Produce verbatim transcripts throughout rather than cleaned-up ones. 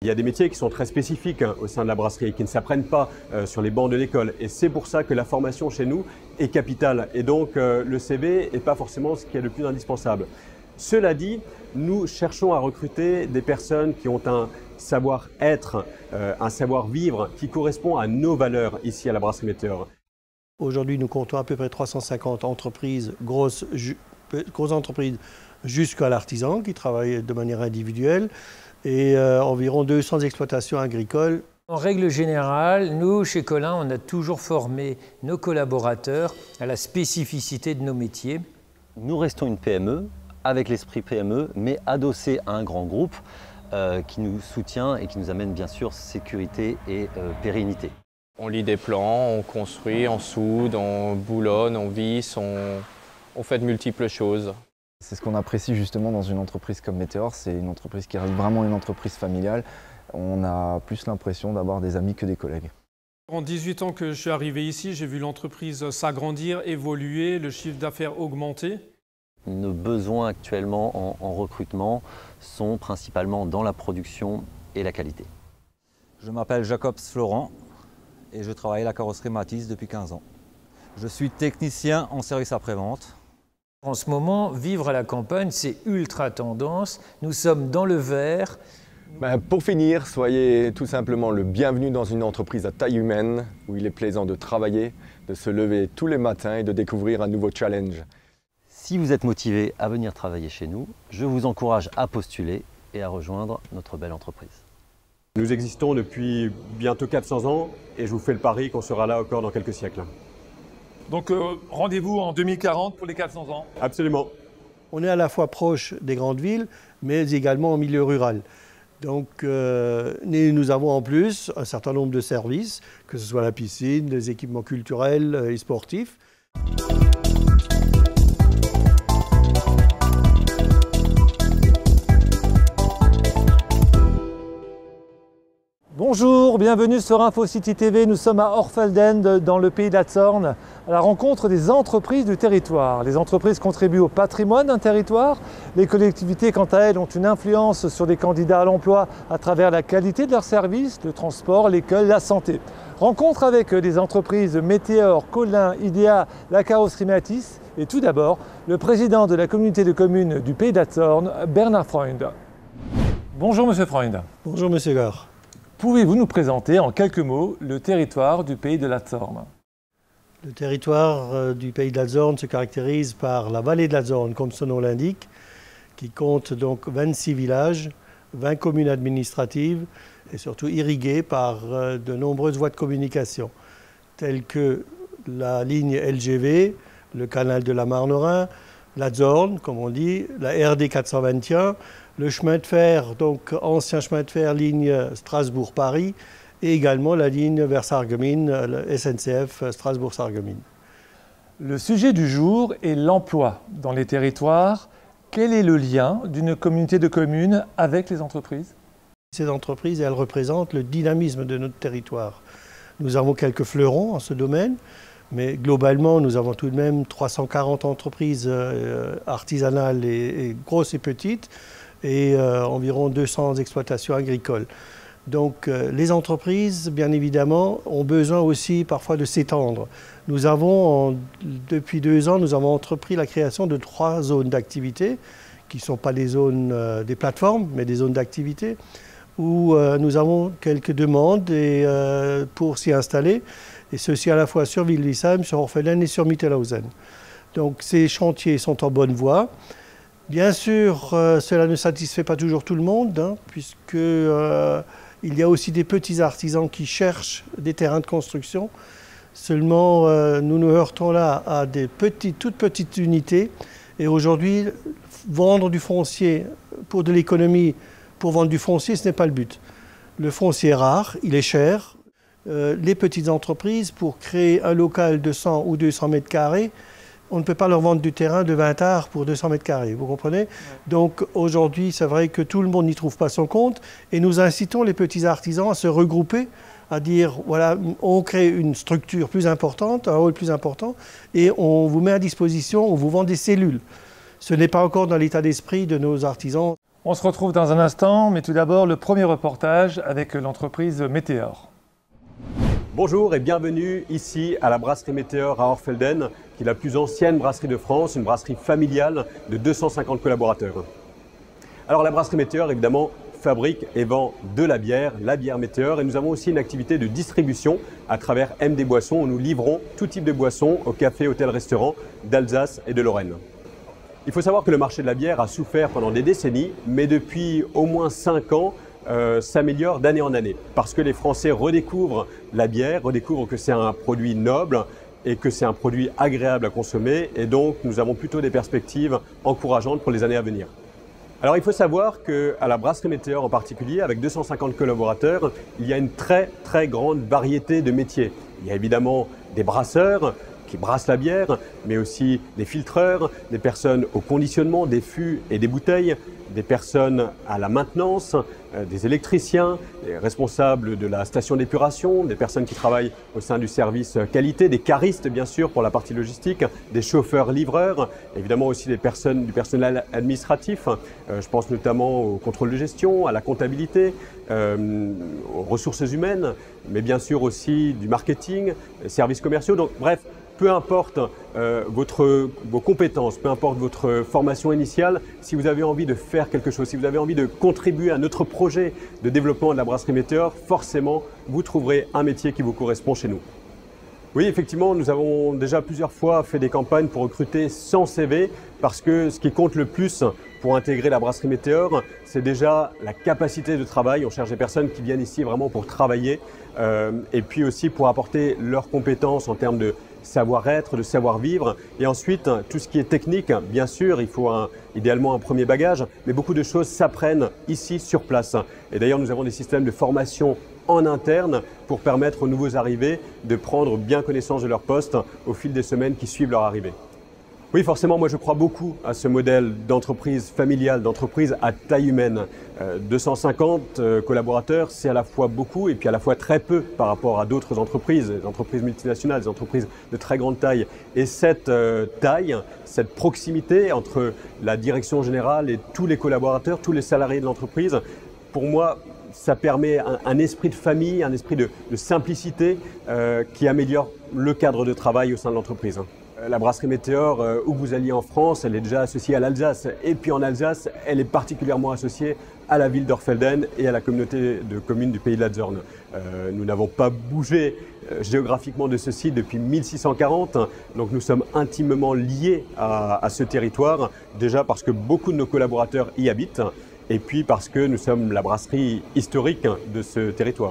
Il y a des métiers qui sont très spécifiques hein, au sein de la brasserie, qui ne s'apprennent pas euh, sur les bancs de l'école. Et c'est pour ça que la formation chez nous est capitale. Et donc euh, le C V n'est pas forcément ce qui est le plus indispensable. Cela dit, nous cherchons à recruter des personnes qui ont un savoir-être, euh, un savoir-vivre qui correspond à nos valeurs ici à la Brasserie Météor. Aujourd'hui, nous comptons à peu près trois cent cinquante entreprises, grosses, grosses entreprises jusqu'à l'artisan qui travaillent de manière individuelle et euh, environ deux cents exploitations agricoles. En règle générale, nous, chez Collin, on a toujours formé nos collaborateurs à la spécificité de nos métiers. Nous restons une P M E avec l'esprit P M E, mais adossé à un grand groupe euh, qui nous soutient et qui nous amène bien sûr sécurité et euh, pérennité. On lit des plans, on construit, on soude, on boulonne, on visse, on, on fait de multiples choses. C'est ce qu'on apprécie justement dans une entreprise comme Météor, c'est une entreprise qui reste vraiment une entreprise familiale. On a plus l'impression d'avoir des amis que des collègues. En dix-huit ans que je suis arrivé ici, j'ai vu l'entreprise s'agrandir, évoluer, le chiffre d'affaires augmenter. Nos besoins actuellement en, en recrutement sont principalement dans la production et la qualité. Je m'appelle Jacobs Florent et je travaille à la carrosserie Matisse depuis quinze ans. Je suis technicien en service après-vente. En ce moment, vivre à la campagne, c'est ultra tendance. Nous sommes dans le vert. Ben, pour finir, soyez tout simplement le bienvenu dans une entreprise à taille humaine où il est plaisant de travailler, de se lever tous les matins et de découvrir un nouveau challenge. Si vous êtes motivé à venir travailler chez nous, je vous encourage à postuler et à rejoindre notre belle entreprise. Nous existons depuis bientôt quatre cents ans et je vous fais le pari qu'on sera là encore dans quelques siècles. Donc euh, rendez-vous en deux mille quarante pour les quatre cents ans. Absolument. On est à la fois proche des grandes villes, mais également en milieu rural. Donc euh, nous avons en plus un certain nombre de services, que ce soit la piscine, les équipements culturels et sportifs. Bonjour, bienvenue sur InfoCity T V. Nous sommes à Orfelden, dans le pays d'Atzorn, à la rencontre des entreprises du territoire. Les entreprises contribuent au patrimoine d'un territoire. Les collectivités, quant à elles, ont une influence sur les candidats à l'emploi à travers la qualité de leurs services, le transport, l'école, la santé. Rencontre avec des entreprises Météor, Collin, Idea, la carrosserie Matisse. Et tout d'abord, le président de la communauté de communes du pays d'Atzorn, Bernard Freund. Bonjour Monsieur Freund. Bonjour Monsieur Gare. Pouvez-vous nous présenter en quelques mots le territoire du pays de l'Atzorn? Le territoire du pays de l'Atzorn se caractérise par la vallée de l'Atzorn, comme son nom l'indique, qui compte donc vingt-six villages, vingt communes administratives et surtout irriguées par de nombreuses voies de communication, telles que la ligne L G V, le canal de la Marne-Rhin, l'Atzorn, comme on dit, la R D quatre cent vingt et un, le chemin de fer, donc ancien chemin de fer, ligne Strasbourg-Paris, et également la ligne vers Sarreguemines, le S N C F Strasbourg-Sarreguemines. Le sujet du jour est l'emploi dans les territoires. Quel est le lien d'une communauté de communes avec les entreprises? Ces entreprises, elles représentent le dynamisme de notre territoire. Nous avons quelques fleurons en ce domaine, mais globalement, nous avons tout de même trois cent quarante entreprises artisanales et, et grosses et petites, et euh, environ deux cents exploitations agricoles. Donc euh, les entreprises, bien évidemment, ont besoin aussi parfois de s'étendre. Nous avons, en, depuis deux ans, nous avons entrepris la création de trois zones d'activité, qui ne sont pas des zones euh, des plateformes, mais des zones d'activité, où euh, nous avons quelques demandes et, euh, pour s'y installer, et ceci à la fois sur Wildesheim, sur Orfelden et sur Mittelhausen. Donc ces chantiers sont en bonne voie. Bien sûr, euh, cela ne satisfait pas toujours tout le monde, hein, puisque euh, il y a aussi des petits artisans qui cherchent des terrains de construction. Seulement, euh, nous nous heurtons là à des petites, toutes petites unités. Et aujourd'hui, vendre du foncier pour de l'économie, pour vendre du foncier, ce n'est pas le but. Le foncier est rare, il est cher. Euh, les petites entreprises, pour créer un local de cent ou deux cents mètres carrés, on ne peut pas leur vendre du terrain de vingt arts pour deux cents mètres carrés, vous comprenez? Ouais. Donc aujourd'hui, c'est vrai que tout le monde n'y trouve pas son compte et nous incitons les petits artisans à se regrouper, à dire, voilà, on crée une structure plus importante, un hall plus important et on vous met à disposition, on vous vend des cellules. Ce n'est pas encore dans l'état d'esprit de nos artisans. On se retrouve dans un instant, mais tout d'abord le premier reportage avec l'entreprise Météor. Bonjour et bienvenue ici à la brasserie Météor à Orfelden, qui est la plus ancienne brasserie de France, une brasserie familiale de deux cent cinquante collaborateurs. Alors la brasserie Météor, évidemment, fabrique et vend de la bière, la bière Météor, et nous avons aussi une activité de distribution à travers M D Boissons, où nous livrons tout type de boissons aux cafés, hôtels, restaurants d'Alsace et de Lorraine. Il faut savoir que le marché de la bière a souffert pendant des décennies, mais depuis au moins cinq ans, euh, s'améliore d'année en année. Parce que les Français redécouvrent la bière, redécouvrent que c'est un produit noble et que c'est un produit agréable à consommer. Et donc, nous avons plutôt des perspectives encourageantes pour les années à venir. Alors, il faut savoir qu'à la brasserie Météor en particulier, avec deux cent cinquante collaborateurs, il y a une très, très grande variété de métiers. Il y a évidemment des brasseurs qui brassent la bière, mais aussi des filtreurs, des personnes au conditionnement, des fûts et des bouteilles, des personnes à la maintenance, euh, des électriciens, des responsables de la station d'épuration, des personnes qui travaillent au sein du service qualité, des caristes bien sûr pour la partie logistique, des chauffeurs-livreurs, évidemment aussi des personnes, du personnel administratif, euh, je pense notamment au contrôle de gestion, à la comptabilité, euh, aux ressources humaines, mais bien sûr aussi du marketing, des services commerciaux, donc bref, peu importe euh, votre, vos compétences, peu importe votre formation initiale, si vous avez envie de faire quelque chose, si vous avez envie de contribuer à notre projet de développement de la brasserie Météor, forcément, vous trouverez un métier qui vous correspond chez nous. Oui, effectivement, nous avons déjà plusieurs fois fait des campagnes pour recruter sans C V parce que ce qui compte le plus pour intégrer la brasserie Météor, c'est déjà la capacité de travail. On cherche des personnes qui viennent ici vraiment pour travailler euh, et puis aussi pour apporter leurs compétences en termes de savoir-être, de savoir-vivre. Et ensuite, tout ce qui est technique, bien sûr, il faut un, idéalement un premier bagage, mais beaucoup de choses s'apprennent ici sur place. Et d'ailleurs, nous avons des systèmes de formation en interne pour permettre aux nouveaux arrivés de prendre bien connaissance de leur poste au fil des semaines qui suivent leur arrivée. Oui, forcément, moi je crois beaucoup à ce modèle d'entreprise familiale, d'entreprise à taille humaine. Euh, deux cent cinquante euh, collaborateurs, c'est à la fois beaucoup et puis à la fois très peu par rapport à d'autres entreprises, des entreprises multinationales, des entreprises de très grande taille. Et cette euh, taille, cette proximité entre la direction générale et tous les collaborateurs, tous les salariés de l'entreprise, pour moi, ça permet un, un esprit de famille, un esprit de, de simplicité euh, qui améliore le cadre de travail au sein de l'entreprise. La brasserie Météor, euh, où vous alliez en France, elle est déjà associée à l'Alsace. Et puis en Alsace, elle est particulièrement associée à la ville d'Orfelden et à la communauté de communes du pays de Ladsorn. Euh, nous n'avons pas bougé euh, géographiquement de ce site depuis mille six cent quarante, donc nous sommes intimement liés à, à ce territoire, déjà parce que beaucoup de nos collaborateurs y habitent, et puis parce que nous sommes la brasserie historique de ce territoire.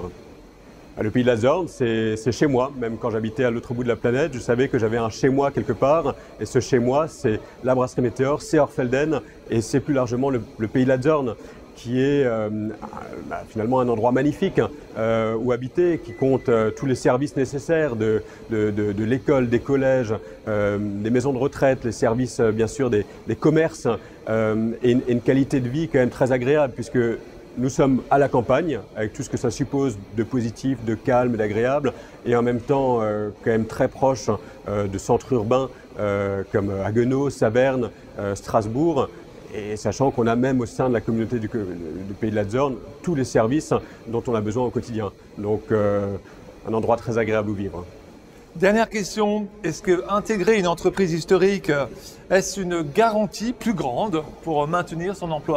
Le pays de Ladsorn, c'est chez moi. Même quand j'habitais à l'autre bout de la planète, je savais que j'avais un chez moi quelque part. Et ce chez moi, c'est la brasserie Météor, c'est Orfelden et c'est plus largement le, le pays de Ladsorn, qui est euh, bah, finalement un endroit magnifique euh, où habiter, qui compte euh, tous les services nécessaires de, de, de, de l'école, des collèges, euh, des maisons de retraite, les services euh, bien sûr des, des commerces euh, et, une, et une qualité de vie quand même très agréable puisque nous sommes à la campagne, avec tout ce que ça suppose de positif, de calme, d'agréable, et en même temps euh, quand même très proche euh, de centres urbains euh, comme Haguenau, Saverne, euh, Strasbourg, et sachant qu'on a même au sein de la communauté du, du pays de Ladsorn tous les services dont on a besoin au quotidien. Donc euh, un endroit très agréable où vivre. Dernière question, est-ce que intégrer une entreprise historique, est-ce une garantie plus grande pour maintenir son emploi ?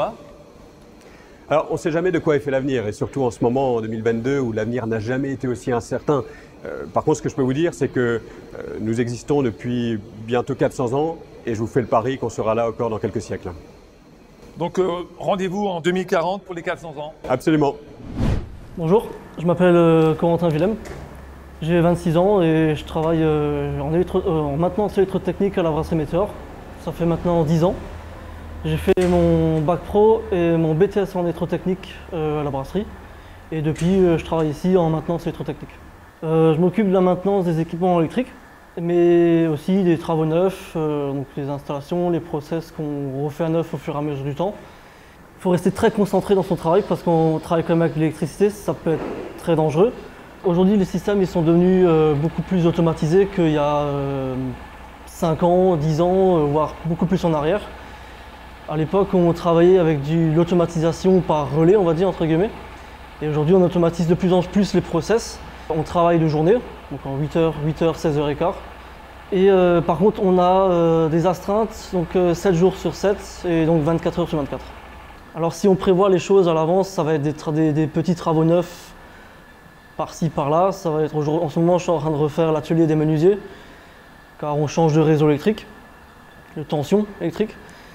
Alors, on ne sait jamais de quoi est fait l'avenir, et surtout en ce moment, en deux mille vingt-deux, où l'avenir n'a jamais été aussi incertain. Euh, par contre, ce que je peux vous dire, c'est que euh, nous existons depuis bientôt quatre cents ans, et je vous fais le pari qu'on sera là encore dans quelques siècles. Donc, euh, rendez-vous en deux mille quarante pour les quatre cents ans. Absolument. Bonjour, je m'appelle euh, Corentin Willem. J'ai vingt-six ans et je travaille euh, en, électro euh, en maintenance électrotechnique à la brasserie Météor. Ça fait maintenant dix ans. J'ai fait mon bac pro et mon B T S en électrotechnique euh, à la brasserie. Et depuis, euh, je travaille ici en maintenance électrotechnique. Euh, je m'occupe de la maintenance des équipements électriques, mais aussi des travaux neufs, euh, donc les installations, les process qu'on refait à neuf au fur et à mesure du temps. Il faut rester très concentré dans son travail parce qu'on travaille quand même avec l'électricité, ça peut être très dangereux. Aujourd'hui, les systèmes ils sont devenus euh, beaucoup plus automatisés qu'il y a euh, cinq ans, dix ans, euh, voire beaucoup plus en arrière. À l'époque, on travaillait avec de l'automatisation par relais, on va dire, entre guillemets. Et aujourd'hui, on automatise de plus en plus les process. On travaille de journée, donc en huit heures, huit heures, seize heures quinze. Et euh, par contre, on a euh, des astreintes, donc euh, sept jours sur sept, et donc vingt-quatre heures sur vingt-quatre. Alors si on prévoit les choses à l'avance, ça va être des, des, des petits travaux neufs par-ci, par-là. Ça va être aujourd'hui, en ce moment, je suis en train de refaire l'atelier des menuisiers, car on change de réseau électrique, de tension électrique.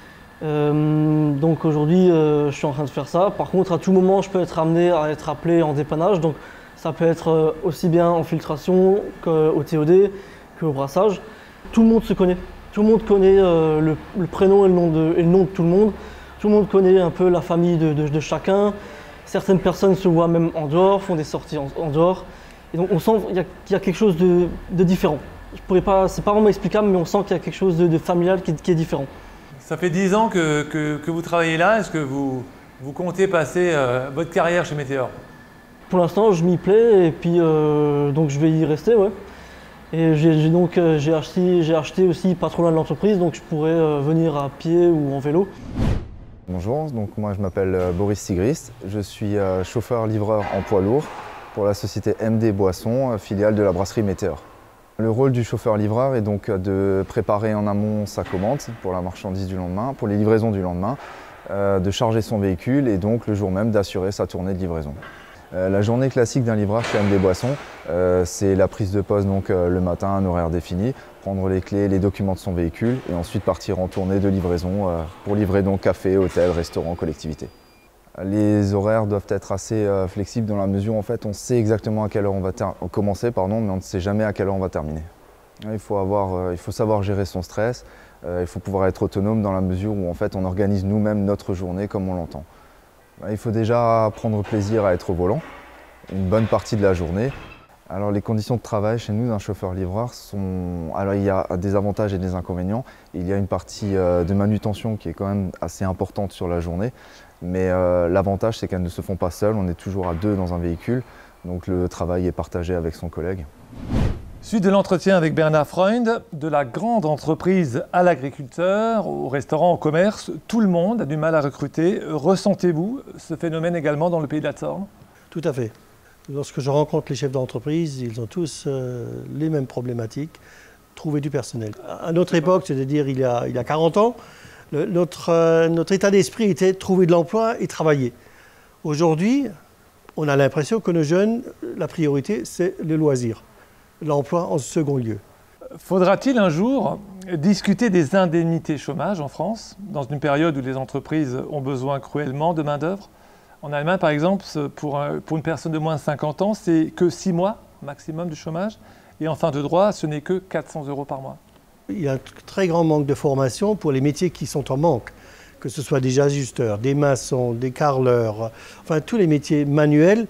Euh, donc aujourd'hui, euh, je suis en train de faire ça. Par contre, à tout moment, je peux être amené à être appelé en dépannage. Donc ça peut être euh, aussi bien en filtration qu'au T O D, qu'au brassage. Tout le monde se connaît. Tout le monde connaît euh, le, le prénom et le, nom de, et le nom de tout le monde. Tout le monde connaît un peu la famille de, de, de chacun. Certaines personnes se voient même en dehors, font des sorties en, en dehors. Et donc on sent qu'il y, y a quelque chose de, de différent. Je pourrais pas, c'est pas vraiment explicable, mais on sent qu'il y a quelque chose de, de familial qui, qui est différent. Ça fait dix ans que, que, que vous travaillez là. Est-ce que vous, vous comptez passer euh, votre carrière chez Meteor? Pour l'instant, je m'y plais et puis euh, donc je vais y rester, ouais. Et j'ai donc euh, j'ai acheté, j'ai acheté aussi pas trop loin de l'entreprise, donc je pourrais euh, venir à pied ou en vélo. Bonjour, donc moi je m'appelle Boris Sigrist, je suis euh, chauffeur-livreur en poids lourd pour la société M D Boissons, filiale de la brasserie Meteor. Le rôle du chauffeur-livreur est donc de préparer en amont sa commande pour la marchandise du lendemain, pour les livraisons du lendemain, euh, de charger son véhicule et donc le jour même d'assurer sa tournée de livraison. Euh, la journée classique d'un livreur chez M D Boissons, euh, c'est la prise de poste donc, euh, le matin à un horaire défini, prendre les clés, les documents de son véhicule et ensuite partir en tournée de livraison euh, pour livrer donc café, hôtel, restaurant, collectivité. Les horaires doivent être assez euh, flexibles dans la mesure où en fait, on sait exactement à quelle heure on va commencer, pardon, mais on ne sait jamais à quelle heure on va terminer. Il faut, avoir, euh, il faut savoir gérer son stress, euh, il faut pouvoir être autonome dans la mesure où en fait, on organise nous-mêmes notre journée comme on l'entend. Il faut déjà prendre plaisir à être au volant, une bonne partie de la journée. Alors les conditions de travail chez nous d'un chauffeur-livreur sont... Alors il y a des avantages et des inconvénients. Il y a une partie euh, de manutention qui est quand même assez importante sur la journée. Mais euh, l'avantage, c'est qu'elles ne se font pas seules, on est toujours à deux dans un véhicule, donc le travail est partagé avec son collègue. Suite de l'entretien avec Bernard Freund, de la grande entreprise à l'agriculteur, au restaurant, au commerce, tout le monde a du mal à recruter. Ressentez-vous ce phénomène également dans le pays de la Sorne? Tout à fait. Lorsque je rencontre les chefs d'entreprise, ils ont tous euh, les mêmes problématiques, trouver du personnel. À notre époque, c'est-à-dire il y a, il y a quarante ans, Le, notre, euh, notre état d'esprit était de trouver de l'emploi et travailler. Aujourd'hui, on a l'impression que nos jeunes, la priorité, c'est le loisir, l'emploi en second lieu. Faudra-t-il un jour discuter des indemnités chômage en France, dans une période où les entreprises ont besoin cruellement de main-d'œuvre? En Allemagne, par exemple, pour, un, pour une personne de moins de cinquante ans, c'est que six mois maximum de chômage. Et en fin de droit, ce n'est que quatre cents euros par mois. Il y a un très grand manque de formation pour les métiers qui sont en manque, que ce soit des ajusteurs, des maçons, des carreleurs, enfin tous les métiers manuels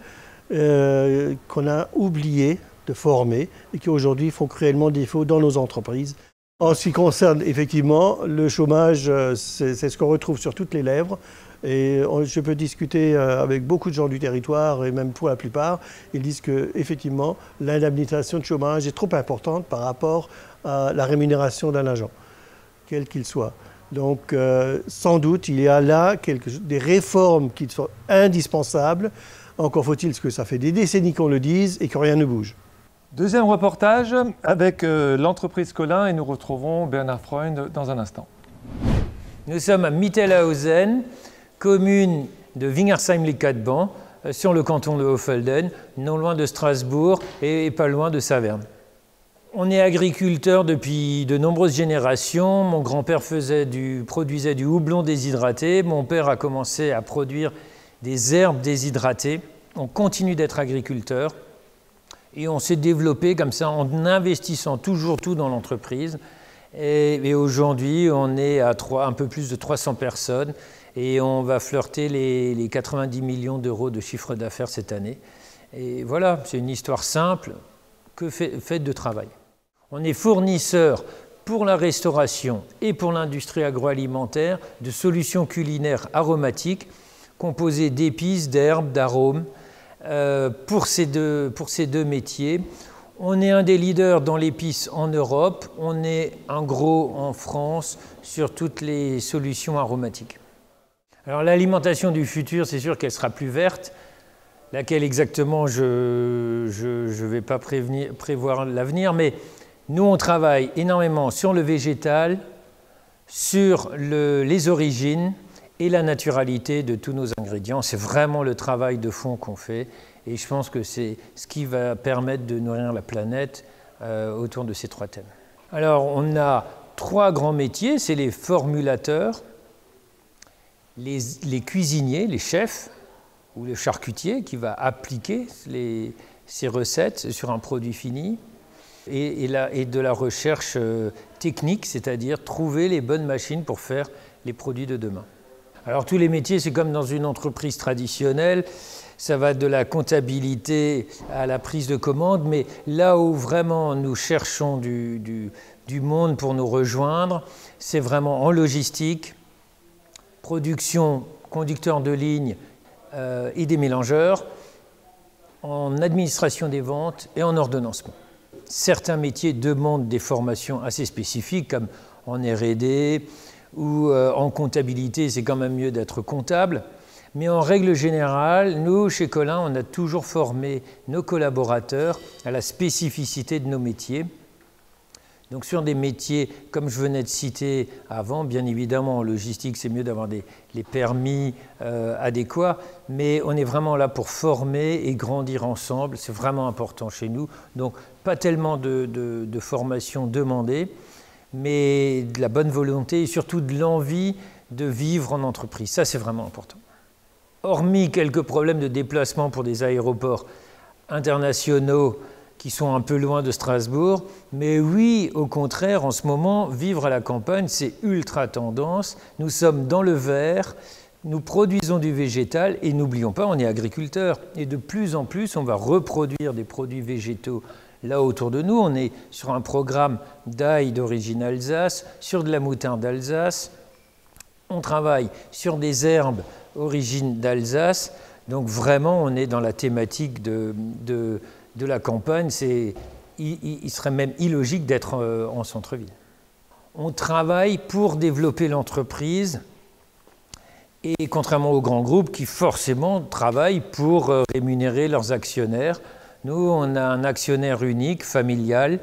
euh, qu'on a oublié de former et qui aujourd'hui font cruellement défaut dans nos entreprises. En ce qui concerne effectivement le chômage, c'est ce qu'on retrouve sur toutes les lèvres. Et je peux discuter avec beaucoup de gens du territoire, et même pour la plupart, ils disent qu'effectivement, l'indemnisation de chômage est trop importante par rapport à la rémunération d'un agent, quel qu'il soit. Donc, euh, sans doute, il y a là quelque, des réformes qui sont indispensables. Encore faut-il que ça fait des décennies qu'on le dise et que rien ne bouge. Deuxième reportage avec euh, l'entreprise Colin et nous retrouvons Bernard Freund dans un instant. Nous sommes à Mittelhausen, commune de Wingersheim-les-Quatre-Bancs, sur le canton de Hofelden, non loin de Strasbourg et pas loin de Saverne. On est agriculteur depuis de nombreuses générations. Mon grand-père faisait du, produisait du houblon déshydraté. Mon père a commencé à produire des herbes déshydratées. On continue d'être agriculteur et on s'est développé comme ça en investissant toujours tout dans l'entreprise. Et, et aujourd'hui, on est à trois, un peu plus de trois cents personnes et on va flirter les, les quatre-vingt-dix millions d'euros de chiffre d'affaires cette année. Et voilà, c'est une histoire simple, que fait, faite de travail. On est fournisseur pour la restauration et pour l'industrie agroalimentaire de solutions culinaires aromatiques composées d'épices, d'herbes, d'arômes. Euh, pour, ces deux, pour ces deux métiers, On est un des leaders dans l'épice en Europe, on est un gros en France sur toutes les solutions aromatiques. Alors l'alimentation du futur, c'est sûr qu'elle sera plus verte. Laquelle exactement, je ne vais pas prévenir, prévoir l'avenir, mais nous, on travaille énormément sur le végétal, sur le, les origines et la naturalité de tous nos ingrédients. C'est vraiment le travail de fond qu'on fait et je pense que c'est ce qui va permettre de nourrir la planète euh, autour de ces trois thèmes. Alors, on a trois grands métiers, c'est les formulateurs, les, les cuisiniers, les chefs, ou le charcutier qui va appliquer les, ces recettes sur un produit fini, et, et, la, et de la recherche euh, technique, c'est-à-dire trouver les bonnes machines pour faire les produits de demain. Alors tous les métiers, c'est comme dans une entreprise traditionnelle, ça va de la comptabilité à la prise de commande, mais là où vraiment nous cherchons du, du, du monde pour nous rejoindre, c'est vraiment en logistique, production, conducteur de ligne, Euh, et des mélangeurs, en administration des ventes et en ordonnancement. Certains métiers demandent des formations assez spécifiques, comme en R et D ou euh, en comptabilité, c'est quand même mieux d'être comptable. Mais en règle générale, nous, chez Colin, on a toujours formé nos collaborateurs à la spécificité de nos métiers. Donc sur des métiers, comme je venais de citer avant, bien évidemment en logistique, c'est mieux d'avoir des les permis euh, adéquats, mais on est vraiment là pour former et grandir ensemble, c'est vraiment important chez nous. Donc pas tellement de, de, de formation demandée, mais de la bonne volonté et surtout de l'envie de vivre en entreprise, ça c'est vraiment important. Hormis quelques problèmes de déplacement pour des aéroports internationaux, qui sont un peu loin de Strasbourg, mais oui, au contraire, en ce moment, vivre à la campagne, c'est ultra tendance. Nous sommes dans le vert, nous produisons du végétal et n'oublions pas, on est agriculteurs. Et de plus en plus, on va reproduire des produits végétaux là autour de nous. On est sur un programme d'ail d'origine Alsace, sur de la moutarde d'Alsace. On travaille sur des herbes origine d'Alsace. Donc vraiment, on est dans la thématique de... de de la campagne, c'est, il, il serait même illogique d'être en centre-ville. On travaille pour développer l'entreprise et contrairement aux grands groupes qui forcément travaillent pour rémunérer leurs actionnaires, nous on a un actionnaire unique, familial,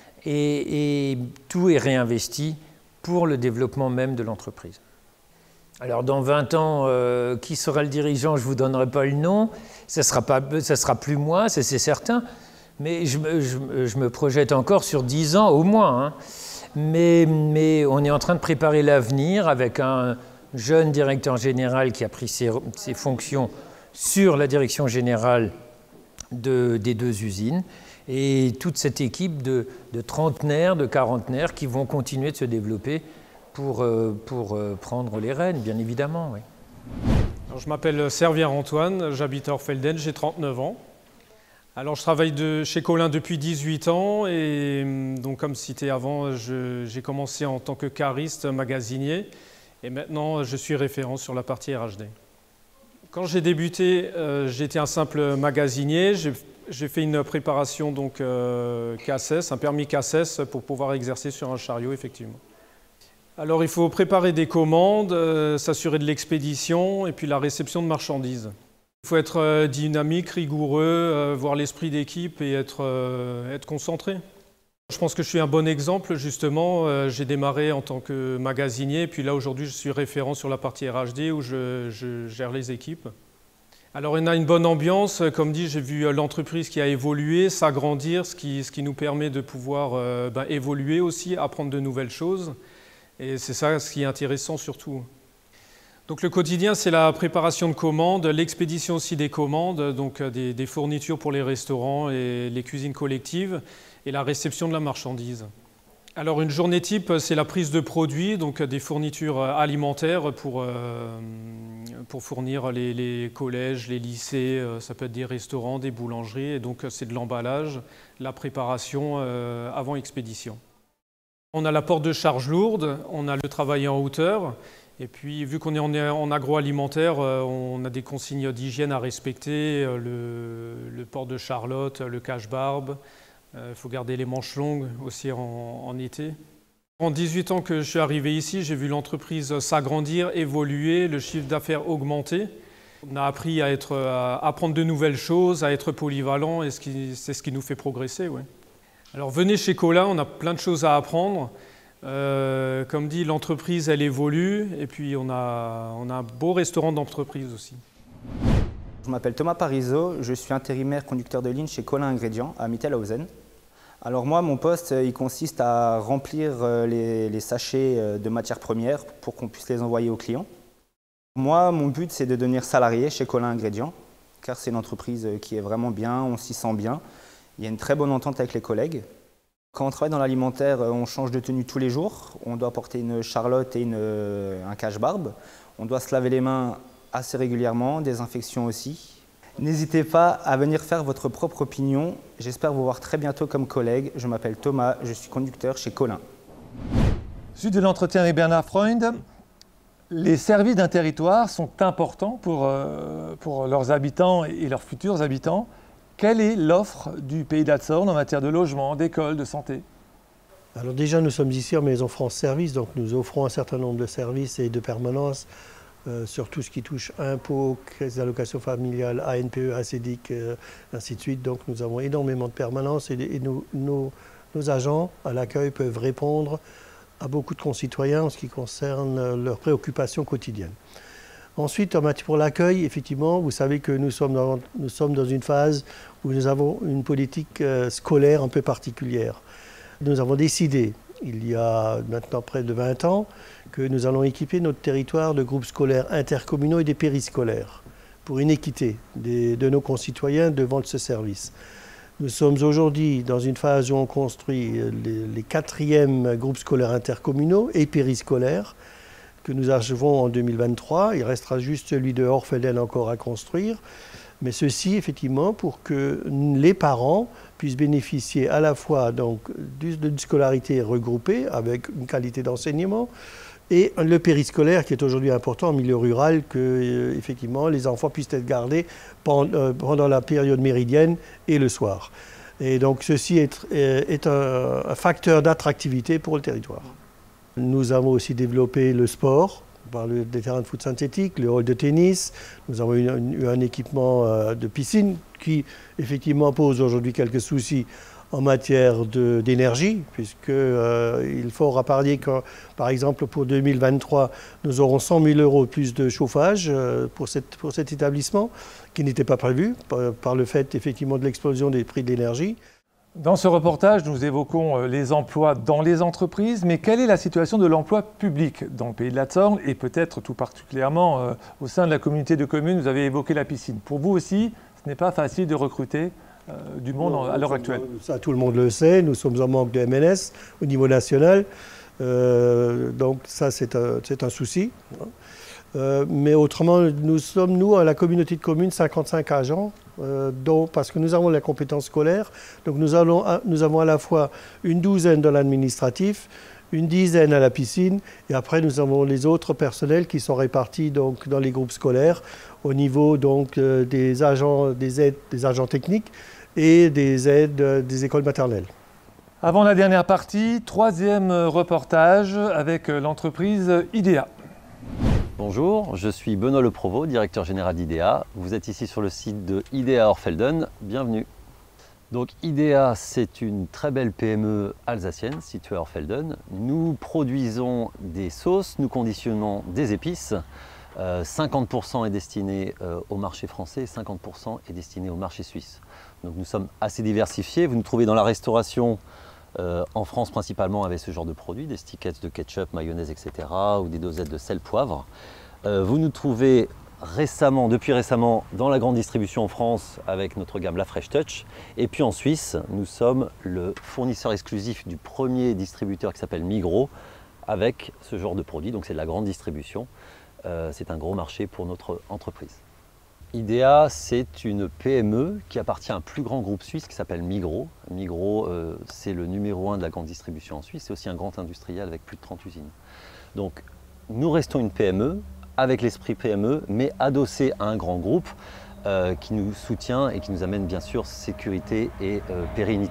et, et tout est réinvesti pour le développement même de l'entreprise. Alors dans vingt ans, euh, qui sera le dirigeant, je ne vous donnerai pas le nom, ça sera pas, ça sera plus moi, c'est certain, mais je, je, je me projette encore sur dix ans au moins. Hein. Mais, mais on est en train de préparer l'avenir avec un jeune directeur général qui a pris ses, ses fonctions sur la direction générale de, des deux usines et toute cette équipe de, de trentenaires, de quarantenaires qui vont continuer de se développer pour, pour prendre les rênes, bien évidemment. Oui. Alors, je m'appelle Servière Antoine, j'habite à Orfelden, j'ai trente-neuf ans. Alors, je travaille de, chez Colin depuis dix-huit ans et donc, comme cité avant, j'ai commencé en tant que cariste magasinier et maintenant je suis référent sur la partie R H D. Quand j'ai débuté, euh, j'étais un simple magasinier, j'ai fait une préparation donc euh, K S S, un permis K S S pour pouvoir exercer sur un chariot effectivement. Alors il faut préparer des commandes, euh, s'assurer de l'expédition et puis la réception de marchandises. Il faut être euh, dynamique, rigoureux, euh, voir l'esprit d'équipe et être, euh, être concentré. Je pense que je suis un bon exemple justement. Euh, j'ai démarré en tant que magasinier puis là aujourd'hui je suis référent sur la partie R H D où je, je gère les équipes. Alors on a une bonne ambiance, comme dit j'ai vu l'entreprise qui a évolué, s'agrandir, ce qui, ce qui nous permet de pouvoir euh, ben, évoluer aussi, apprendre de nouvelles choses. Et c'est ça ce qui est intéressant surtout. Donc le quotidien, c'est la préparation de commandes, l'expédition aussi des commandes, donc des, des fournitures pour les restaurants et les cuisines collectives, et la réception de la marchandise. Alors une journée type, c'est la prise de produits, donc des fournitures alimentaires pour, euh, pour fournir les, les collèges, les lycées, ça peut être des restaurants, des boulangeries, et donc c'est de l'emballage, la préparation euh, avant expédition. On a la porte de charge lourde, on a le travail en hauteur, et puis vu qu'on est en agroalimentaire, on a des consignes d'hygiène à respecter, le, le port de Charlotte, le cache-barbe, Il euh, faut garder les manches longues aussi en, en été. En dix-huit ans que je suis arrivé ici, j'ai vu l'entreprise s'agrandir, évoluer, le chiffre d'affaires augmenter. On a appris à, être, à apprendre de nouvelles choses, à être polyvalent, et c'est ce qui nous fait progresser. Ouais. Alors venez chez Colin, on a plein de choses à apprendre. Euh, comme dit, l'entreprise elle évolue, et puis on a, on a un beau restaurant d'entreprise aussi. Je m'appelle Thomas Parizeau, je suis intérimaire conducteur de ligne chez Colin Ingrédients à Mittelhausen. Alors moi, mon poste, il consiste à remplir les, les sachets de matières premières pour qu'on puisse les envoyer aux clients. Moi, mon but, c'est de devenir salarié chez Colin Ingrédients, car c'est une entreprise qui est vraiment bien, on s'y sent bien. Il y a une très bonne entente avec les collègues. Quand on travaille dans l'alimentaire, on change de tenue tous les jours. On doit porter une charlotte et une, un cache-barbe. On doit se laver les mains assez régulièrement, désinfection aussi. N'hésitez pas à venir faire votre propre opinion. J'espère vous voir très bientôt comme collègue. Je m'appelle Thomas, je suis conducteur chez Colin. Suite de l'entretien avec Bernard Freund, les services d'un territoire sont importants pour, euh, pour leurs habitants et leurs futurs habitants. Quelle est l'offre du Pays d'Azorn en matière de logement, d'école, de santé? Alors déjà, nous sommes ici en Maison France Service, donc nous offrons un certain nombre de services et de permanences euh, sur tout ce qui touche impôts, caisse d'allocation familiale, A N P E, ACEDIC, euh, ainsi de suite. Donc nous avons énormément de permanences et, et nos, nos, nos agents à l'accueil peuvent répondre à beaucoup de concitoyens en ce qui concerne leurs préoccupations quotidiennes. Ensuite, pour l'accueil, effectivement, vous savez que nous sommes, dans, nous sommes dans une phase où nous avons une politique euh, scolaire un peu particulière. Nous avons décidé, il y a maintenant près de vingt ans, que nous allons équiper notre territoire de groupes scolaires intercommunaux et des périscolaires pour une équité des, de nos concitoyens devant ce service. Nous sommes aujourd'hui dans une phase où on construit les, les quatrièmes groupes scolaires intercommunaux et périscolaires que nous achevons en deux mille vingt-trois. Il restera juste celui de Orfelden encore à construire. Mais ceci, effectivement, pour que les parents puissent bénéficier à la fois d'une scolarité regroupée avec une qualité d'enseignement et le périscolaire qui est aujourd'hui important en milieu rural, que euh, effectivement les enfants puissent être gardés pendant, euh, pendant la période méridienne et le soir. Et donc ceci est, est un, un facteur d'attractivité pour le territoire. Nous avons aussi développé le sport, par le, des terrains de foot synthétique, le hall de tennis. Nous avons eu un, un équipement euh, de piscine qui effectivement pose aujourd'hui quelques soucis en matière d'énergie, puisqu'il euh, faudra parier que, par exemple, pour deux mille vingt-trois, nous aurons cent mille euros plus de chauffage euh, pour, cette, pour cet établissement, qui n'était pas prévu par, par le fait, effectivement, de l'explosion des prix de l'énergie. Dans ce reportage, nous évoquons les emplois dans les entreprises, mais quelle est la situation de l'emploi public dans le Pays de l'Azorn et peut-être tout particulièrement euh, au sein de la communauté de communes? Vous avez évoqué la piscine. Pour vous aussi, ce n'est pas facile de recruter euh, du monde non, à l'heure actuelle. Ça, tout le monde le sait. Nous sommes en manque de M N S au niveau national. Euh, donc ça, c'est un, c'est un souci. Euh, mais autrement, nous sommes, nous, à la communauté de communes, cinquante-cinq agents, euh, dont, parce que nous avons la compétence scolaire. Donc nous, allons, nous avons à la fois une douzaine dans l'administratif, une dizaine à la piscine, et après nous avons les autres personnels qui sont répartis donc, dans les groupes scolaires au niveau donc, euh, des, agents, des, aides, des agents techniques et des aides euh, des écoles maternelles. Avant la dernière partie, troisième reportage avec l'entreprise IDEA. Bonjour, je suis Benoît Le Provost, directeur général d'IDEA. Vous êtes ici sur le site de IDEA Orfelden. Bienvenue. Donc IDEA, c'est une très belle P M E alsacienne située à Orfelden. Nous produisons des sauces, nous conditionnons des épices. Euh, cinquante pour cent est destiné euh, au marché français, cinquante pour cent est destiné au marché suisse. Donc nous sommes assez diversifiés. Vous nous trouvez dans la restauration euh, en France principalement avec ce genre de produits, des stickets de ketchup, mayonnaise, et cetera, ou des dosettes de sel, poivre. Euh, vous nous trouvez récemment, depuis récemment, dans la grande distribution en France avec notre gamme La Fresh Touch. Et puis en Suisse, nous sommes le fournisseur exclusif du premier distributeur qui s'appelle Migros avec ce genre de produits. Donc c'est de la grande distribution. Euh, c'est un gros marché pour notre entreprise. IDEA, c'est une P M E qui appartient à un plus grand groupe suisse qui s'appelle Migros. Migros, euh, c'est le numéro un de la grande distribution en Suisse. C'est aussi un grand industriel avec plus de trente usines. Donc nous restons une P M E avec l'esprit P M E, mais adossé à un grand groupe euh, qui nous soutient et qui nous amène bien sûr sécurité et euh, pérennité.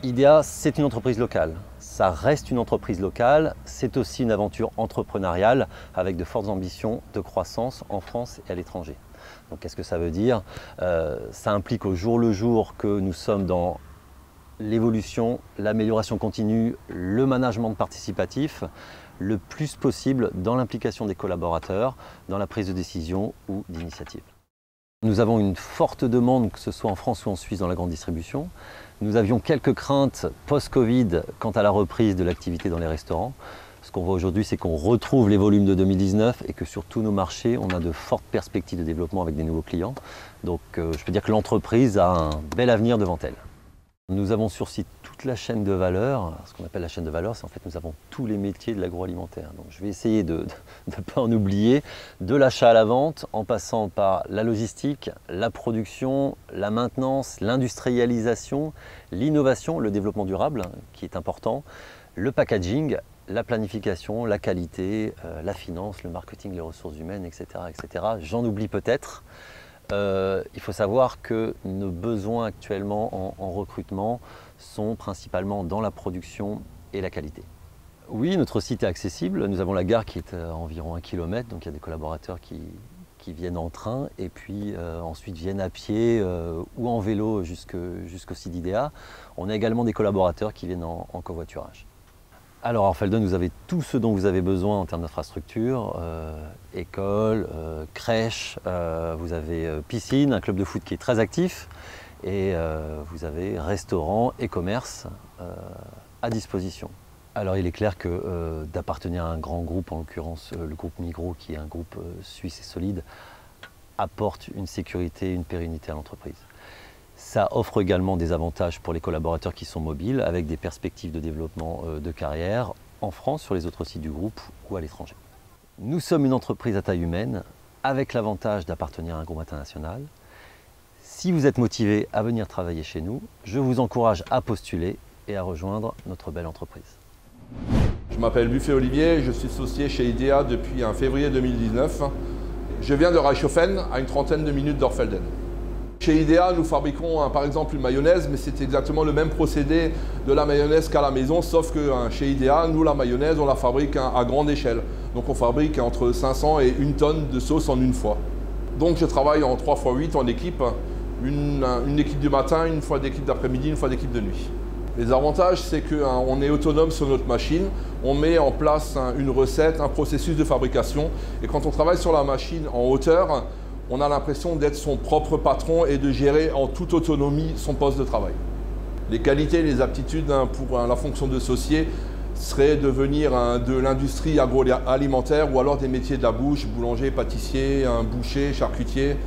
IDEA, c'est une entreprise locale. Ça reste une entreprise locale, c'est aussi une aventure entrepreneuriale avec de fortes ambitions de croissance en France et à l'étranger. Donc qu'est-ce que ça veut dire? euh, Ça implique au jour le jour que nous sommes dans l'évolution, l'amélioration continue, le management participatif, le plus possible dans l'implication des collaborateurs, dans la prise de décision ou d'initiative. Nous avons une forte demande, que ce soit en France ou en Suisse, dans la grande distribution. Nous avions quelques craintes post-Covid quant à la reprise de l'activité dans les restaurants. Ce qu'on voit aujourd'hui, c'est qu'on retrouve les volumes de deux mille dix-neuf et que sur tous nos marchés, on a de fortes perspectives de développement avec des nouveaux clients. Donc euh, je peux dire que l'entreprise a un bel avenir devant elle. Nous avons sur site toute la chaîne de valeur. Ce qu'on appelle la chaîne de valeur, c'est en fait nous avons tous les métiers de l'agroalimentaire. Donc je vais essayer de ne pas en oublier, de l'achat à la vente, en passant par la logistique, la production, la maintenance, l'industrialisation, l'innovation, le développement durable, qui est important, le packaging, la planification, la qualité, euh, la finance, le marketing, les ressources humaines, et cetera et cetera. J'en oublie peut-être. Euh, il faut savoir que nos besoins actuellement en, en recrutement sont principalement dans la production et la qualité. Oui, notre site est accessible. Nous avons la gare qui est à environ un kilomètre, donc il y a des collaborateurs qui, qui viennent en train et puis euh, ensuite viennent à pied euh, ou en vélo jusqu'au site d'IDEA. On a également des collaborateurs qui viennent en, en covoiturage. Alors à Orfelden, vous avez tout ce dont vous avez besoin en termes d'infrastructures, euh, école, euh, crèche, euh, vous avez euh, piscine, un club de foot qui est très actif et euh, vous avez restaurant et commerce euh, à disposition. Alors il est clair que euh, d'appartenir à un grand groupe, en l'occurrence euh, le groupe Migros, qui est un groupe euh, suisse et solide, apporte une sécurité, une pérennité à l'entreprise. Ça offre également des avantages pour les collaborateurs qui sont mobiles, avec des perspectives de développement de carrière en France, sur les autres sites du groupe ou à l'étranger. Nous sommes une entreprise à taille humaine, avec l'avantage d'appartenir à un groupe international. Si vous êtes motivé à venir travailler chez nous, je vous encourage à postuler et à rejoindre notre belle entreprise. Je m'appelle Buffet Olivier, je suis associé chez IDEA depuis un février deux mille dix-neuf. Je viens de Reichshofen, à une trentaine de minutes d'Orfelden. Chez IDEA, nous fabriquons hein, par exemple une mayonnaise, mais c'est exactement le même procédé de la mayonnaise qu'à la maison, sauf que hein, chez IDEA, nous la mayonnaise, on la fabrique hein, à grande échelle. Donc on fabrique entre cinq cents et une tonne de sauce en une fois. Donc je travaille en trois fois huit en équipe, une, une équipe du matin, une fois d'équipe d'après-midi, une fois d'équipe de nuit. Les avantages, c'est qu'on est autonome sur notre machine, on met en place hein, une recette, un processus de fabrication, et quand on travaille sur la machine en hauteur, on a l'impression d'être son propre patron et de gérer en toute autonomie son poste de travail. Les qualités et les aptitudes hein, pour hein, la fonction de saucier seraient de venir hein, de l'industrie agroalimentaire ou alors des métiers de la bouche, boulanger, pâtissier, hein, boucher, charcutier.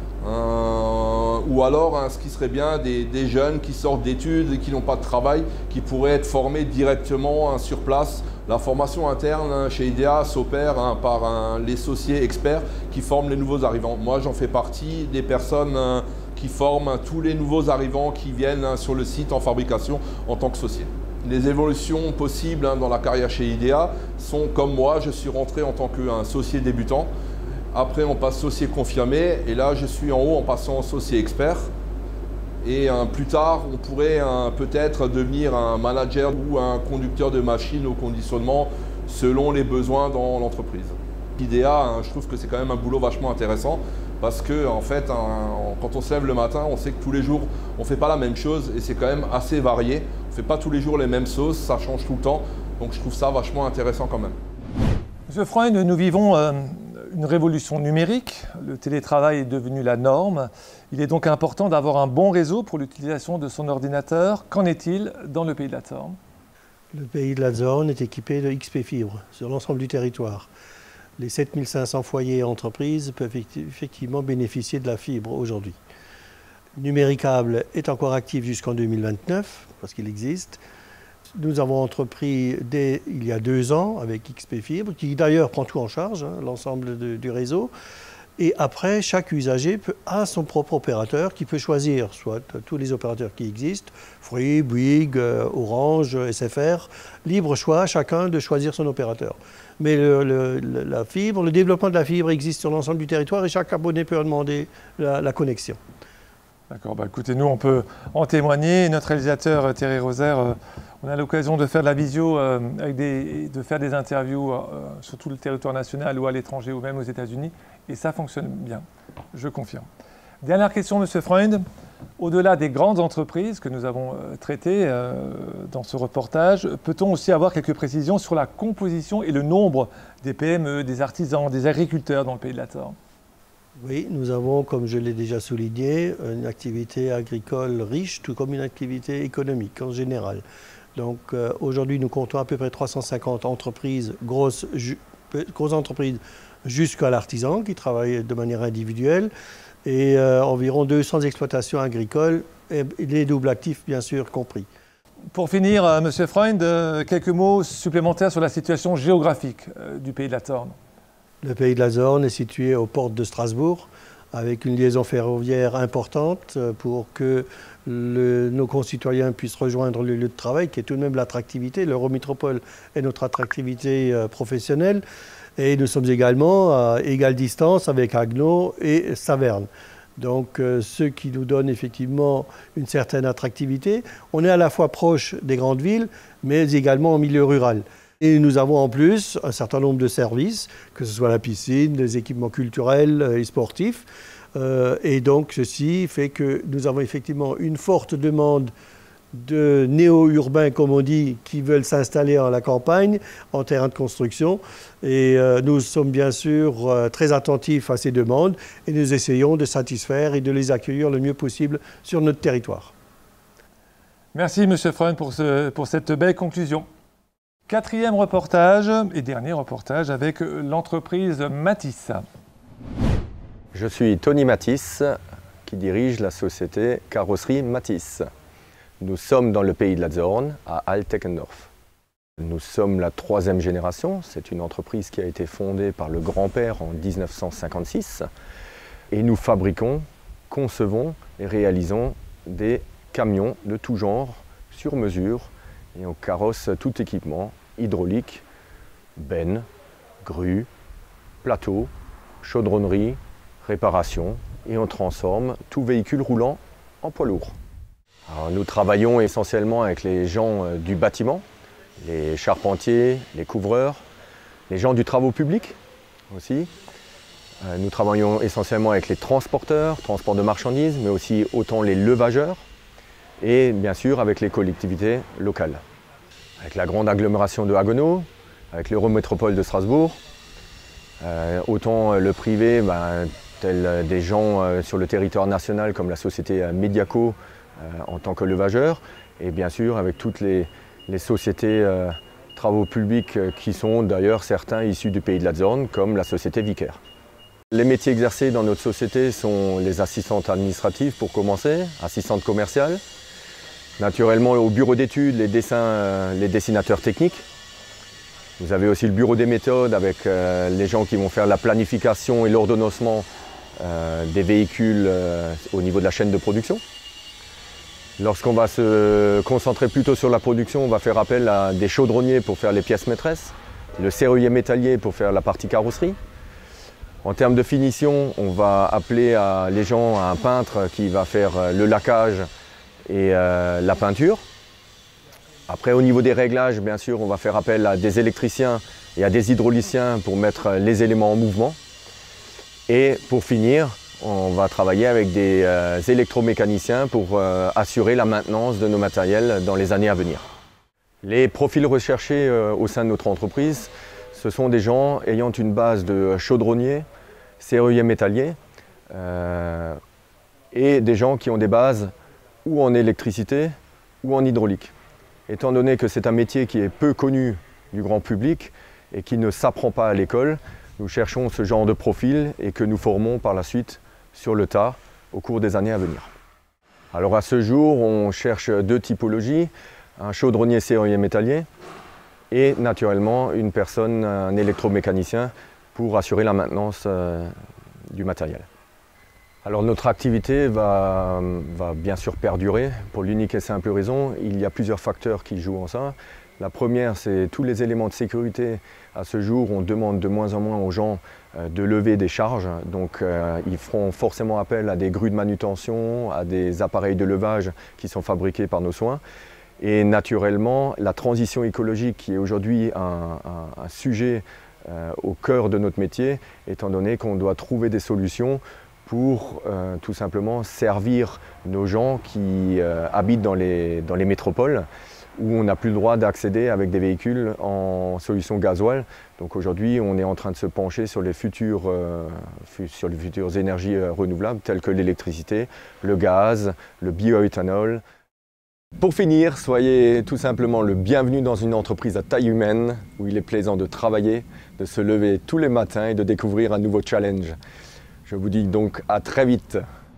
Euh, ou alors, hein, ce qui serait bien, des, des jeunes qui sortent d'études et qui n'ont pas de travail, qui pourraient être formés directement hein, sur place. La formation interne hein, chez IDEA s'opère hein, par hein, les sauciers experts qui forment les nouveaux arrivants. Moi, j'en fais partie des personnes hein, qui forment hein, tous les nouveaux arrivants qui viennent hein, sur le site en fabrication en tant que saucier. Les évolutions possibles hein, dans la carrière chez IDEA sont comme moi, je suis rentré en tant que hein, saucier débutant. Après, on passe saucier confirmé, et là, je suis en haut en passant saucier expert. Et hein, plus tard, on pourrait hein, peut-être devenir un manager ou un conducteur de machine au conditionnement selon les besoins dans l'entreprise. IDEA, hein, je trouve que c'est quand même un boulot vachement intéressant parce que, en fait, hein, quand on se lève le matin, on sait que tous les jours, on ne fait pas la même chose et c'est quand même assez varié. On ne fait pas tous les jours les mêmes sauces, ça change tout le temps. Donc, je trouve ça vachement intéressant quand même. Monsieur Freund, nous vivons euh, une révolution numérique. Le télétravail est devenu la norme. Il est donc important d'avoir un bon réseau pour l'utilisation de son ordinateur. Qu'en est-il dans le pays de la Zorn? Le pays de la Zorn est équipé de X P Fibre sur l'ensemble du territoire. Les sept mille cinq cents foyers et entreprises peuvent effectivement bénéficier de la fibre aujourd'hui. Numéricable est encore actif jusqu'en deux mille vingt-neuf, parce qu'il existe. Nous avons entrepris dès il y a deux ans avec X P Fibre, qui d'ailleurs prend tout en charge, hein, l'ensemble du réseau. Et après, chaque usager peut, a son propre opérateur qui peut choisir, soit tous les opérateurs qui existent, Free, Bouygues, Orange, S F R, libre choix à chacun de choisir son opérateur. Mais le, le, la fibre, le développement de la fibre existe sur l'ensemble du territoire et chaque abonné peut demander la, la connexion. D'accord, bah écoutez, nous on peut en témoigner. Notre réalisateur Thierry Rosaire, euh, on a l'occasion de faire de la visio, euh, avec des, de faire des interviews euh, sur tout le territoire national ou à l'étranger ou même aux États-Unis, et ça fonctionne bien, je confirme. Dernière question, Monsieur Freund. Au-delà des grandes entreprises que nous avons euh, traitées euh, dans ce reportage, peut-on aussi avoir quelques précisions sur la composition et le nombre des P M E, des artisans, des agriculteurs dans le pays de la Sorne? Oui, nous avons, comme je l'ai déjà souligné, une activité agricole riche, tout comme une activité économique en général. Donc euh, aujourd'hui, nous comptons à peu près trois cent cinquante entreprises, grosses, grosses entreprises jusqu'à l'artisan qui travaillent de manière individuelle, et euh, environ deux cents exploitations agricoles, et les doubles actifs bien sûr compris. Pour finir, euh, Monsieur Freund, euh, quelques mots supplémentaires sur la situation géographique euh, du pays de la Sorne. Le pays de la Sorne est situé aux portes de Strasbourg, avec une liaison ferroviaire importante pour que le, nos concitoyens puissent rejoindre le lieu de travail, qui est tout de même l'attractivité. L'Eurométropole est notre attractivité euh, professionnelle. Et nous sommes également à égale distance avec Haguenau et Saverne. Donc, euh, ce qui nous donne effectivement une certaine attractivité. On est à la fois proche des grandes villes, mais également en milieu rural. Et nous avons en plus un certain nombre de services, que ce soit la piscine, les équipements culturels et sportifs. Euh, et donc, ceci fait que nous avons effectivement une forte demande de néo-urbains, comme on dit, qui veulent s'installer à la campagne, en terrain de construction. Et euh, nous sommes bien sûr euh, très attentifs à ces demandes et nous essayons de satisfaire et de les accueillir le mieux possible sur notre territoire. Merci Monsieur Freund pour, ce, pour cette belle conclusion. Quatrième reportage et dernier reportage avec l'entreprise Matisse. Je suis Tony Matisse, qui dirige la société Carrosserie Matisse. Nous sommes dans le pays de la Sorne, à Alteckendorf. Nous sommes la troisième génération. C'est une entreprise qui a été fondée par le grand-père en mille neuf cent cinquante-six. Et nous fabriquons, concevons et réalisons des camions de tout genre, sur mesure. Et on carrosse tout équipement, hydraulique, benne, grue, plateau, chaudronnerie, réparation. Et on transforme tout véhicule roulant en poids lourd. Alors, nous travaillons essentiellement avec les gens du bâtiment, les charpentiers, les couvreurs, les gens du travaux publics aussi. Nous travaillons essentiellement avec les transporteurs, transport de marchandises, mais aussi autant les levageurs et bien sûr avec les collectivités locales. Avec la grande agglomération de Haguenau, avec l'Eurométropole de Strasbourg, euh, autant le privé, ben, tel des gens euh, sur le territoire national comme la société euh, Mediaco, Euh, en tant que levageur, et bien sûr avec toutes les, les sociétés euh, travaux publics euh, qui sont d'ailleurs certains issus du pays de la Sorne, comme la société Vicaire. Les métiers exercés dans notre société sont les assistantes administratives pour commencer, assistantes commerciales, naturellement au bureau d'études, les, euh, les dessinateurs techniques. Vous avez aussi le bureau des méthodes avec euh, les gens qui vont faire la planification et l'ordonnancement euh, des véhicules euh, au niveau de la chaîne de production. Lorsqu'on va se concentrer plutôt sur la production, on va faire appel à des chaudronniers pour faire les pièces maîtresses, le serrurier métallier pour faire la partie carrosserie. En termes de finition, on va appeler à les gens à un peintre qui va faire le laquage et euh, la peinture. Après, au niveau des réglages, bien sûr, on va faire appel à des électriciens et à des hydrauliciens pour mettre les éléments en mouvement. Et pour finir, on va travailler avec des euh, électromécaniciens pour euh, assurer la maintenance de nos matériels dans les années à venir. Les profils recherchés euh, au sein de notre entreprise, ce sont des gens ayant une base de chaudronnier, serrurier métallier euh, et des gens qui ont des bases ou en électricité ou en hydraulique. Étant donné que c'est un métier qui est peu connu du grand public et qui ne s'apprend pas à l'école, nous cherchons ce genre de profil et que nous formons par la suite sur le tas au cours des années à venir. Alors à ce jour, on cherche deux typologies, un chaudronnier serrurier métallier et naturellement une personne, un électromécanicien pour assurer la maintenance euh, du matériel. Alors notre activité va, va bien sûr perdurer pour l'unique et simple raison, il y a plusieurs facteurs qui jouent en ça. La première, c'est tous les éléments de sécurité. À ce jour, on demande de moins en moins aux gens de lever des charges. Donc euh, ils feront forcément appel à des grues de manutention, à des appareils de levage qui sont fabriqués par nos soins. Et naturellement, la transition écologique qui est aujourd'hui un, un, un sujet euh, au cœur de notre métier, étant donné qu'on doit trouver des solutions pour euh, tout simplement servir nos gens qui euh, habitent dans les, dans les métropoles où on n'a plus le droit d'accéder avec des véhicules en solution gasoil. Donc aujourd'hui, on est en train de se pencher sur les futures, euh, sur les futures énergies euh, renouvelables telles que l'électricité, le gaz, le bioéthanol. Pour finir, soyez tout simplement le bienvenu dans une entreprise à taille humaine où il est plaisant de travailler, de se lever tous les matins et de découvrir un nouveau challenge. Je vous dis donc à très vite.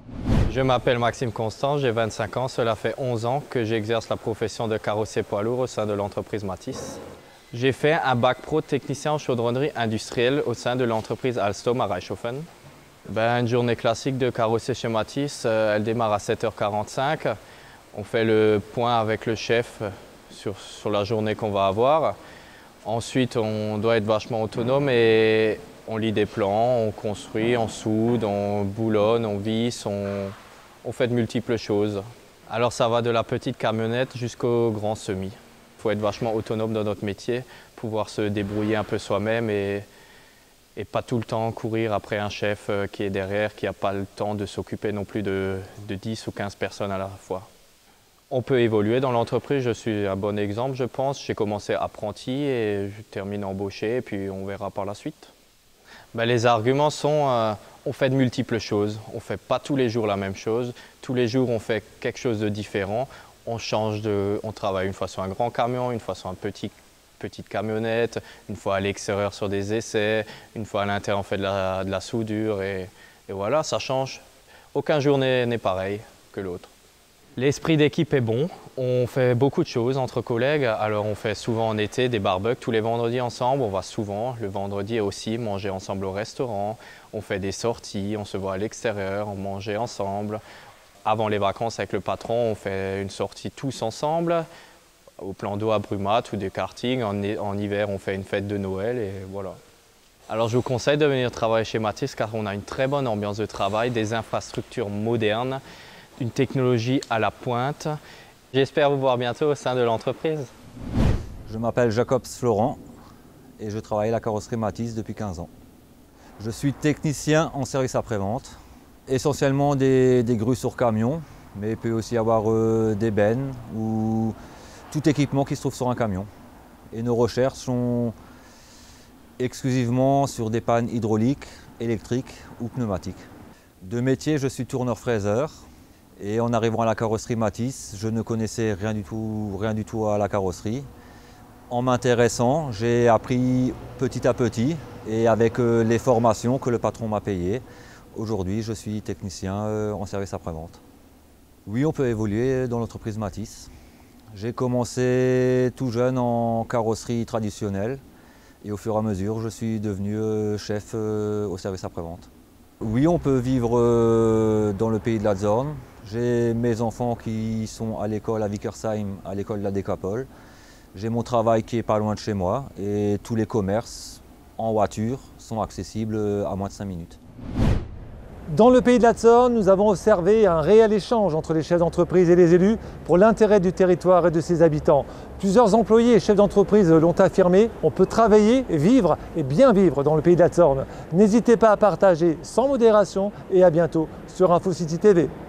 Je m'appelle Maxime Constant, j'ai vingt-cinq ans. Cela fait onze ans que j'exerce la profession de carrossier poids lourd au sein de l'entreprise Matisse. J'ai fait un bac pro technicien en chaudronnerie industrielle au sein de l'entreprise Alstom à Reichshofen. Ben, une journée classique de carrossier chez Matisse, euh, elle démarre à sept heures quarante-cinq. On fait le point avec le chef sur, sur la journée qu'on va avoir. Ensuite, on doit être vachement autonome et on lit des plans, on construit, on soude, on boulonne, on visse, on, on fait de multiples choses. Alors ça va de la petite camionnette jusqu'au grand semi. Il faut être vachement autonome dans notre métier, pouvoir se débrouiller un peu soi-même et, et pas tout le temps courir après un chef qui est derrière, qui n'a pas le temps de s'occuper non plus de, de dix ou quinze personnes à la fois. On peut évoluer dans l'entreprise, je suis un bon exemple je pense. J'ai commencé apprenti et je termine embauché et puis on verra par la suite. Ben, les arguments sont, euh, on fait de multiples choses, on ne fait pas tous les jours la même chose, tous les jours on fait quelque chose de différent, on change de, on travaille une fois sur un grand camion, une fois sur une petit, petite camionnette, une fois à l'extérieur sur des essais, une fois à l'intérieur on fait de la, de la soudure et, et voilà, ça change. Aucun jour n'est pareil que l'autre. L'esprit d'équipe est bon, on fait beaucoup de choses entre collègues, alors on fait souvent en été des barbecues tous les vendredis ensemble, on va souvent le vendredi aussi manger ensemble au restaurant, on fait des sorties, on se voit à l'extérieur, on mange ensemble. Avant les vacances avec le patron, on fait une sortie tous ensemble, au plan d'eau à Brumat ou du karting, en, en hiver on fait une fête de Noël et voilà. Alors je vous conseille de venir travailler chez Matisse car on a une très bonne ambiance de travail, des infrastructures modernes, une technologie à la pointe. J'espère vous voir bientôt au sein de l'entreprise. Je m'appelle Jacobs Florent et je travaille à la carrosserie Matisse depuis quinze ans. Je suis technicien en service après-vente, essentiellement des, des grues sur camion, mais il peut aussi y avoir euh, des bennes ou tout équipement qui se trouve sur un camion. Et nos recherches sont exclusivement sur des pannes hydrauliques, électriques ou pneumatiques. De métier, je suis tourneur-fraiseur. Et en arrivant à la carrosserie Matisse, je ne connaissais rien du tout, rien du tout à la carrosserie. En m'intéressant, j'ai appris petit à petit et avec les formations que le patron m'a payées. Aujourd'hui, je suis technicien en service après-vente. Oui, on peut évoluer dans l'entreprise Matisse. J'ai commencé tout jeune en carrosserie traditionnelle et au fur et à mesure, je suis devenu chef au service après-vente. Oui, on peut vivre dans le pays de la Zorn. J'ai mes enfants qui sont à l'école à Vickersheim, à l'école de la Décapole. J'ai mon travail qui est pas loin de chez moi et tous les commerces en voiture sont accessibles à moins de cinq minutes. Dans le pays de la Zorn, nous avons observé un réel échange entre les chefs d'entreprise et les élus pour l'intérêt du territoire et de ses habitants. Plusieurs employés et chefs d'entreprise l'ont affirmé, on peut travailler, vivre et bien vivre dans le pays de la Zorn. N'hésitez pas à partager sans modération et à bientôt sur InfoCity T V.